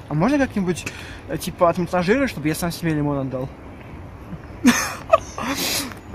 А можно как-нибудь, типа, отмонтажировать, чтобы я сам себе лимон отдал?